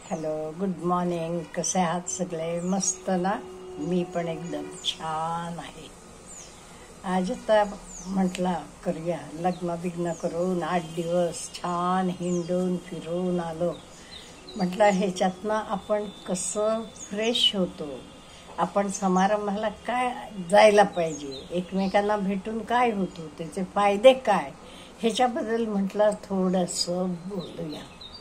Hello, good morning. कसे आहात सगळे? मस्त ना? मी पण एकदम छान आहे. आज आता म्हटलं करूया, लग्न करून 8 दिवस छान हिंडून फिरून आलो. म्हटलं ह्याच्यातनं आपण कसं फ्रेश होतो, आपण समारंभाला काय जायला पाहिजे, एकमेकांना भेटून काय होतो, त्याचे फायदे काय, ह्याच्याबद्दल म्हटलं थोडंसं बोलूया.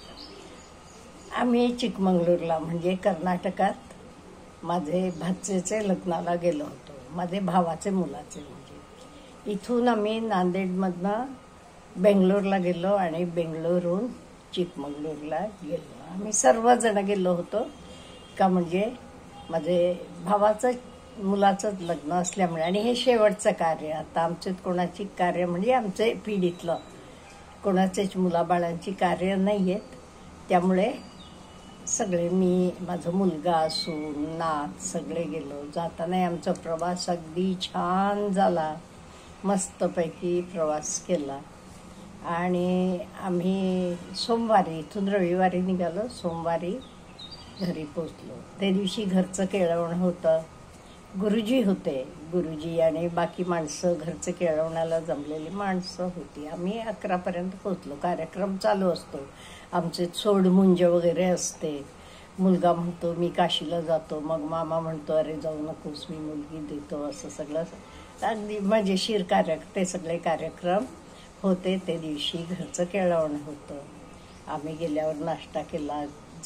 आम्ही चिकमंगळूरला म्हणजे कर्नाटकात माझे भाचेचे लग्नाला गेलो होतो. माझे भावाचे मुलाचे म्हणजे. इथून आम्ही नांदेडमधनं बेंगलोरला गेलो आणि बेंगलोरहून चिकमंगळूरला गेलो. आम्ही सर्वजण गेलो होतो का म्हणजे माझे भावाचं मुलाचंच लग्न असल्यामुळे आणि हे शेवटचं कार्य. आता आमचे कोणाची कार्य म्हणजे आमचे पिढीतलं कोणाचेच मुलाबाळांची कार्य नाही आहेत. त्यामुळे सगळे मी, माझा मुलगा असून नात सगळे गेलो. जाताना आमचा प्रवास अगदी छान झाला. मस्तपैकी प्रवास केला आणि आम्ही सोमवारी इथून रविवारी निघालो, सोमवारी घरी पोचलो. त्या दिवशी घरचं केळवण होतं. गुरुजी होते, गुरुजी आणि बाकी माणसं, घरचे केळवण्याला जमलेली माणसं होती. आम्ही 11पर्यंत पोचलो. कार्यक्रम चालू असतो, आमचे सोडमुंज वगैरे असते. मुलगा म्हणतो मी काशीला जातो, मग मामा म्हणतो अरे जाऊ नकोस, मी मुलगी देतो. असं सगळं अगदी मजेशीर ते सगळे कार्यक्रम होते. त्या दिवशी घरचं केळवण होतं. आम्ही गेल्यावर नाश्ता केला,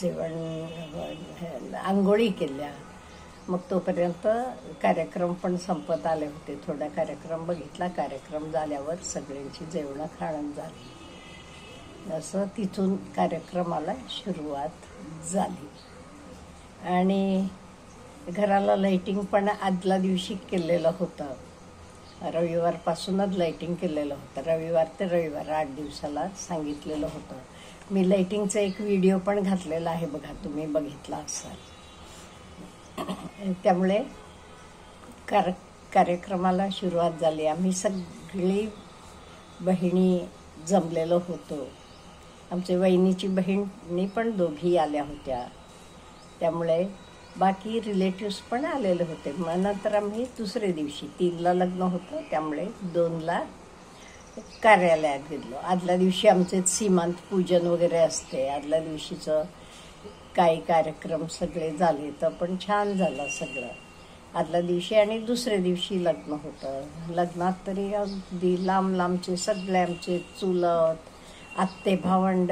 जेवण, आंघोळी केल्या. मग तोपर्यंत कार्यक्रम पण संपत आले होते. थोडा कार्यक्रम बघितला. कार्यक्रम झाल्यावर सगळ्यांची जेवणं खाणं झाली. असं तिथून कार्यक्रमाला सुरुवात झाली. आणि घराला लाईटिंग पण आदल्या दिवशी केलेलं होतं. रविवारपासूनच लाईटिंग केलेलं होतं. रविवार ते रविवार 8 दिवसाला सांगितलेलं होतं. मी लाईटिंगचा एक व्हिडिओ पण घातलेला आहे बघा, तुम्ही बघितला असाल. त्यामुळे कार्यक्रमाला सुरुवात झाली. आम्ही सगळी बहिणी जमलेलो होतो. आमच्या वहिनीची बहिणी पण दोघी आल्या होत्या. त्यामुळे बाकी रिलेटिव्स पण आलेले होते. मग नंतर आम्ही दुसऱ्या दिवशी 3ला लग्न होतं, त्यामुळे 2ला कार्यालयात गेलो. आदल्या दिवशी आमचे सीमांत पूजन वगैरे असते. आदल्या दिवशीचं काही कार्यक्रम सगळे झाले तर पण छान झालं सगळं आदल्या दिवशी. आणि दुसऱ्या दिवशी लग्न होतं. लग्नात तरी अगदी लांबचे सगळे आमचे चुलत, आत्ते, भावंड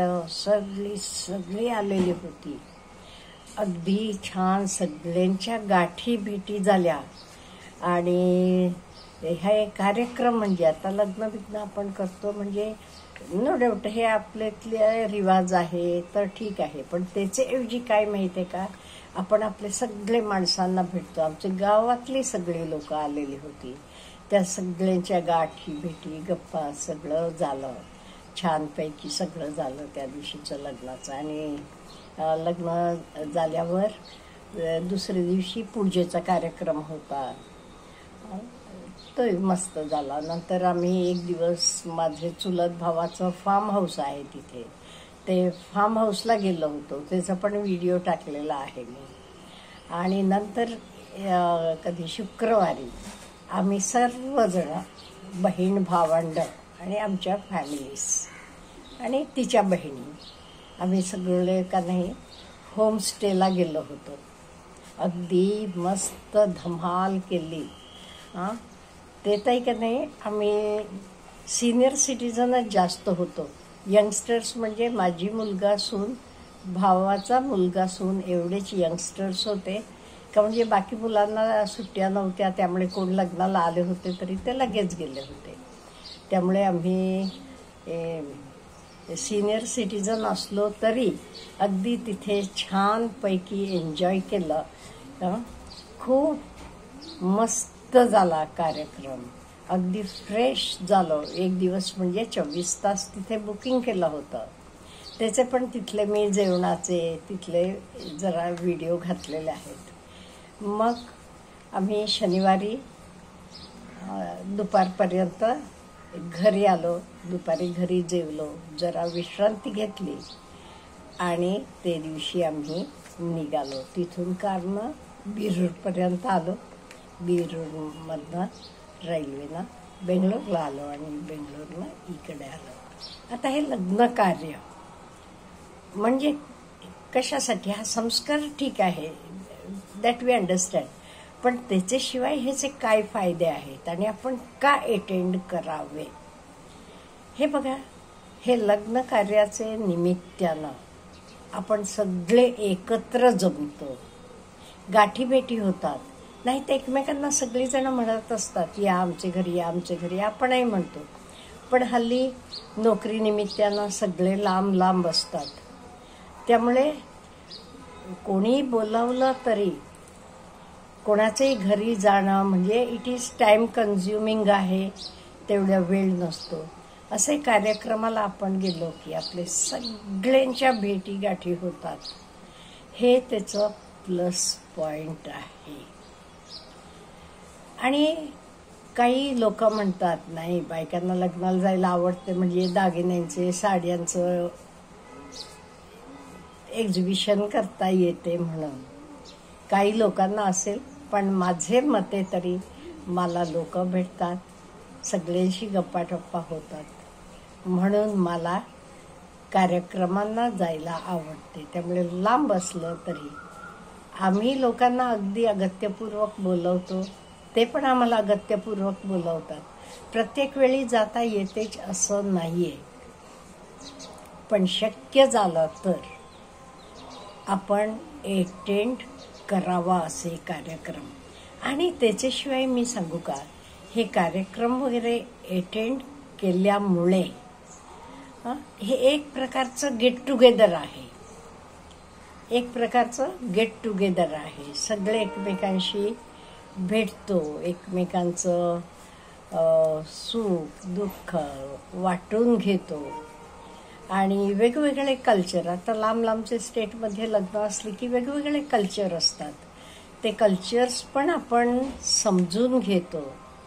सगळी आलेली होती. अगदी छान सगळ्यांच्या गाठी भेटी झाल्या. आणि हे कार्यक्रम म्हणजे आता लग्न आपण करतो म्हणजे नो डाऊट हे आपल्यातले रिवाज आहे तर ठीक आहे, पण त्याचे ऐवजी काय माहिती आहे का, आपण आपले सगळे माणसांना भेटतो. आमच्या गावातली सगळी लोक आलेली होती. त्या सगळ्यांच्या गाठी भेटी गप्पा सगळं झालं. छानपैकी सगळं झालं त्या दिवशीचं लग्नाचं. आणि लग्न झाल्यावर दुसऱ्या दिवशी पूजेचा कार्यक्रम होता, तो मस्त झाला. नंतर आम्ही एक दिवस, माझे चुलत भावाचं फार्म हाऊस आहे तिथे, ते फार्म हाऊसला गेलो होतो. त्याचा पण व्हिडिओ टाकलेला आहे मी. आणि नंतर कधी शुक्रवारी आम्ही सर्वजण बहीण भावंड आणि आमच्या फॅमिलीज आणि तिच्या बहिणी आम्ही सगळे का नाही होमस्टेला गेलो होतो. अगदी मस्त धमाल केली. ते तर का नाही आम्ही सिनियर सिटीजनच जास्त होतो. यंगस्टर्स म्हणजे माझी मुलगा सून, भावाचा मुलगा सून एवढेच यंगस्टर्स होते का, म्हणजे बाकी मुलांना सुट्ट्या नव्हत्या. त्यामुळे कोण लग्नाला आले होते तरी ते लगेच गेले होते. त्यामुळे आम्ही सिनियर सिटीजन असलो तरी अगदी तिथे छानपैकी एन्जॉय केलं. खूप मस्त झाला कार्यक्रम. अगदी फ्रेश झालो. एक दिवस म्हणजे 24 तास तिथे बुकिंग केलं होतं. त्याचे पण तिथले मी जेवणाचे तिथले जरा व्हिडिओ घातलेले आहेत. मग आम्ही शनिवारी दुपारपर्यंत घरी आलो. दुपारी घरी जेवलो, जरा विश्रांती घेतली आणि ते दिवशी आम्ही निघालो. तिथून कारनं बिरूरपर्यंत आलो. बिरूरमधनं रेल्वेनं बेंगलोरला आलो आणि बेंगलोरला इकडे आलो. आता हे लग्न कार्य म्हणजे कशासाठी? हा संस्कार ठीक आहे, दॅट वी अंडरस्टँड, पण त्याच्याशिवाय ह्याचे काय फायदे आहेत आणि आपण का अटेंड करावे? हे बघा, हे लग्न कार्याचे निमित्तानं आपण सगळे एकत्र जमतो, गाठीभेटी होतात. नाही तर एकमेकांना सगळीजण म्हणत असतात, या आमच्या घरी, या आमच्या घरी, आपणही म्हणतो. पण हल्ली नोकरी निमित्तानं सगळे लांब लांब असतात. त्यामुळे कोणी बोलावलं तरी कोणाच्याही घरी जाणं म्हणजे इट इज टाइम कन्झ्युमिंग आहे, तेवढा वेळ नसतो. असे कार्यक्रमाला आपण गेलो की आपले सगळ्यांच्या भेटी गाठी होतात. हे त्याचं प्लस पॉइंट आहे. आणि काही लोक म्हणतात, नाही बायकांना लग्नाला जायला आवडते म्हणजे दागिन्यांचे, साड्यांचं एक्झिबिशन करता येते म्हणून. काही लोकांना असेल, पण माझे मते तरी मला लोक भेटतात, सगळ्यांशी गप्पाटप्पा होतात, म्हणून मला कार्यक्रमांना जायला आवडते. त्यामुळे लांब असलं तरी आम्ही लोकांना अगदी अगत्यपूर्वक बोलवतो, ते पण आम्हाला अगत्यपूर्वक बोलवतात. प्रत्येक वेळी जाता येतेच असं नाहीये, पण शक्य झालं तर आपण अटेंड करावा असे कार्यक्रम. आणि त्याच्याशिवाय मी सांगू का, हे कार्यक्रम वगैरे अटेंड केल्यामुळे हे एक प्रकारचं गेट टुगेदर आहे. एक प्रकारचं गेट टुगेदर आहे. सगळे एकमेकांशी भेटतो, एकमेकांचं सुख दुःख वाटून घेतो. आणि वेगवेगळे कल्चर, आता लांब लांबचे स्टेटमध्ये लग्न असले की वेगवेगळे कल्चर असतात. ते कल्चर्स पण आपण समजून घेतो.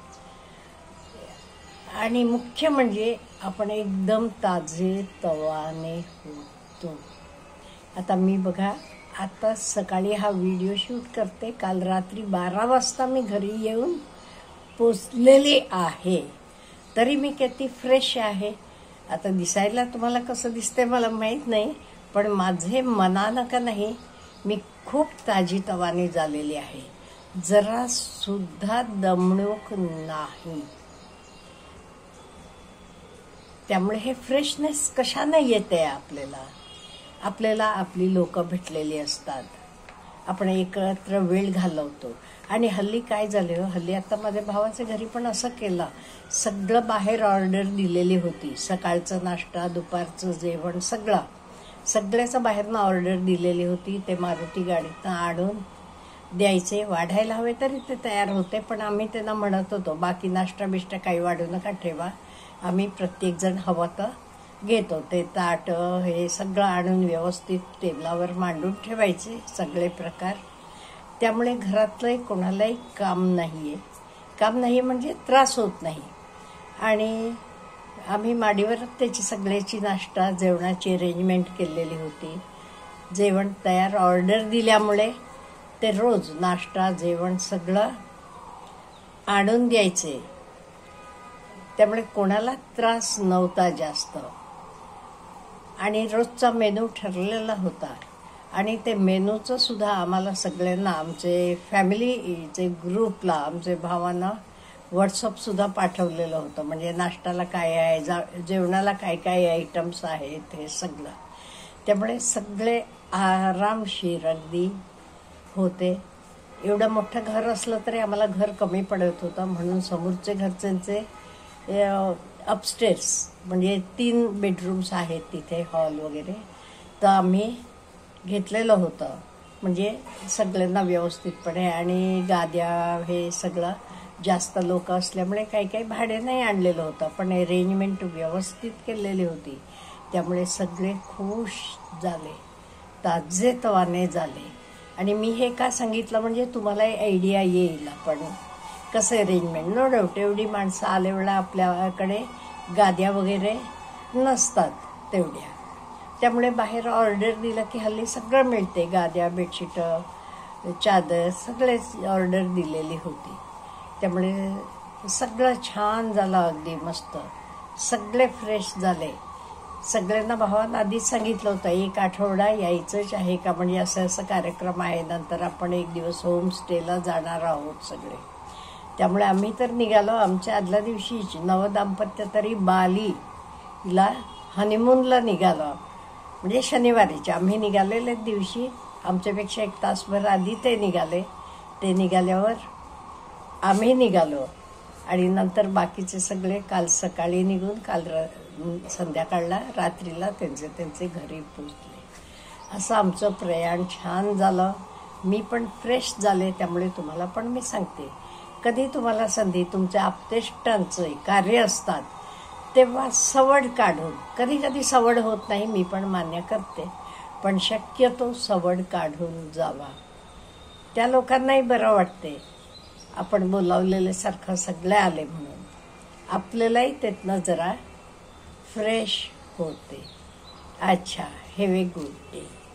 आणि मुख्य म्हणजे आपण एकदम ताजे तवाने होतो. आता मी बघा, आता सकाळी हा व्हिडिओ शूट करते, काल रात्री 12 वाजता मी घरी येऊन पोचलेली आहे, तरी मी किती फ्रेश आहे. आता दिसायला तुम्हाला कसं दिसतंय मला माहीत नाही, पण माझे मनानं का नाही, मी खूप ताजीतवानी झालेली आहे. जरा सुद्धा दमणूक नाही. त्यामुळे हे फ्रेशनेस कशानं येते आपल्याला? आपल्याला आपली लोक भेटलेली असतात, आपण एकत्र वेळ घालवतो. आणि हल्ली काय झालं, हल्ली आता माझ्या भावाच्या घरी पण असं केलं, सगळं बाहेर ऑर्डर दिलेली होती. सकाळचं नाश्ता, दुपारचं जेवण, सगळ्याचं बाहेरनं ऑर्डर दिलेली होती. ते मारुती गाडीतनं आणून द्यायचे. वाढायला हवे तरी ते तयार होते, पण आम्ही त्यांना म्हणत होतो, बाकी नाश्ता बिष्टा काही वाढू नका, ठेवा, आम्ही प्रत्येकजण हवं तर घेतो. ते ताट हे सगळं आणून व्यवस्थित टेबलावर मांडून ठेवायचे, सगळे प्रकार. त्यामुळे घरातलं कोणालाही काम नाही म्हणजे त्रास होत नाही. आणि आम्ही माडीवर त्याची सगळ्याची नाश्ता जेवणाची अरेंजमेंट केलेली होती. जेवण तयार ऑर्डर दिल्यामुळे ते रोज नाश्ता जेवण सगळं आणून द्यायचे. त्यामुळे कोणाला त्रास नव्हता जास्त. आणि रोजचा मेनू ठरलेला होता. आणि ते मेनूचं सुद्धा आम्हाला सगळ्यांना, आमचे फॅमिलीचे ग्रुपला, आमचे भावांना व्हॉट्सअप सुद्धा पाठवलेलं होतं. म्हणजे नाश्त्याला काय आहे, जेवणाला काय काय आयटम्स आहेत, हे सगळं. त्यामुळे सगळे आरामशीर अगदी होते. एवढं मोठं घर असलं तरी आम्हाला घर कमी पडत होतं, म्हणून समोरचे घरच्यांचे अपस्टेअर्स म्हणजे 3 बेडरूम्स आहेत तिथे, हॉल वगैरे, तर आम्ही घेतलेलं होतं. म्हणजे सगळ्यांना व्यवस्थितपणे. आणि गाद्या हे सगळं जास्त लोक असल्यामुळे काही भाडे नाही आणलेलं होतं, पण अरेंजमेंट व्यवस्थित केलेली होती. त्यामुळे सगळे खुश झाले, ताजेतवाने झाले. आणि मी हे का सांगितलं म्हणजे तुम्हाला आयडिया येईल आपण कसं अरेंजमेंट. नो डाऊट एवढी माणसं आले वेळा आपल्याकडे गाद्या वगैरे नसतात तेवढ्या, त्यामुळे बाहेर ऑर्डर दिलं की हल्ली सगळं मिळते, गाद्या, बेडशीट, चादर सगळेच ऑर्डर दिलेली होती. त्यामुळे सगळं छान झालं, अगदी मस्त. सगळे फ्रेश झाले. सगळ्यांना भावानं आधीच सांगितलं होतं 1 आठवडा यायचंच आहे का, म्हणजे असं असं कार्यक्रम आहे, नंतर आपण 1 दिवस होमस्टेला जाणार आहोत सगळे. त्यामुळे आम्ही तर निघालो. आमच्या आदल्या दिवशीच नवदाम्पत्य तरी बालीला हनीमूनला निघालो, म्हणजे शनिवारीच्या. आम्ही निघालेल्या दिवशी आमच्यापेक्षा 1 तासभर आधी ते निघाले. ते निघाल्यावर आम्ही निघालो आणि नंतर बाकीचे सगळे काल सकाळी निघून काल संध्याकाळला रात्रीला त्यांचे घरी पोचले. असं आमचं प्रयाण छान झालं. मी पण फ्रेश झाले. त्यामुळे तुम्हाला पण मी सांगते, कधी तुम्हाला संधी तुमच्या आप्तेष्टांचं कार्य असतात तेव्हा सवड काढून, कधी कधी सवड होत नाही, मी पण मान्य करते, पण शक्यतो सवड काढून जावा. त्या लोकांनाही बरं वाटते आपण बोलावलेले सारखं सगळे आले म्हणून. आपल्यालाही त्यातनं जरा फ्रेश होते. अच्छा, हॅव ए गुड डे.